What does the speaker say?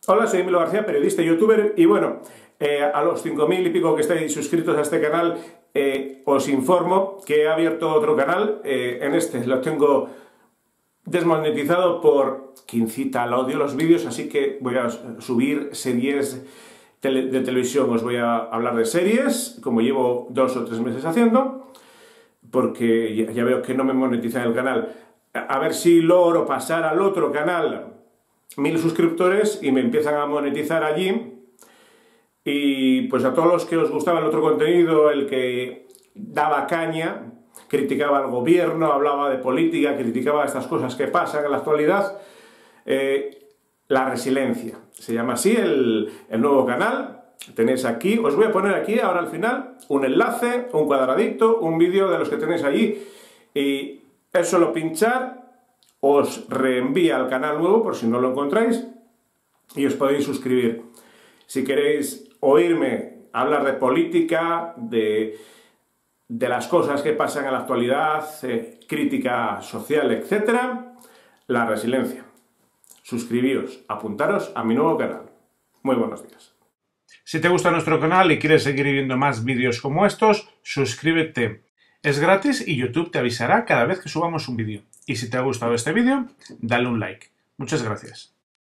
Hola, soy Emilio García, periodista y youtuber, y bueno, a los 5.000 y pico que estáis suscritos a este canal, os informo que he abierto otro canal. En este lo tengo desmonetizado por que incita al odio los vídeos, así que voy a subir series de televisión. Os voy a hablar de series, como llevo 2 o 3 meses haciendo, porque ya veo que no me monetizan el canal. A ver si logro pasar al otro canal 1.000 suscriptores y me empiezan a monetizar allí. Y pues a todos los que os gustaba el otro contenido, el que daba caña, criticaba al gobierno, hablaba de política, criticaba estas cosas que pasan en la actualidad, La Resiliencia, se llama así el nuevo canal. Tenéis aquí, os voy a poner aquí ahora al final un enlace, un cuadradito, un vídeo de los que tenéis allí, y es solo pinchar, os reenvía al canal nuevo por si no lo encontráis y os podéis suscribir. Si queréis oírme hablar de política, de las cosas que pasan en la actualidad, crítica social, etc., La Resiliencia. Suscribíos, apuntaros a mi nuevo canal. Muy buenos días. Si te gusta nuestro canal y quieres seguir viendo más vídeos como estos, suscríbete. Es gratis y YouTube te avisará cada vez que subamos un vídeo. Y si te ha gustado este vídeo, dale un like. Muchas gracias.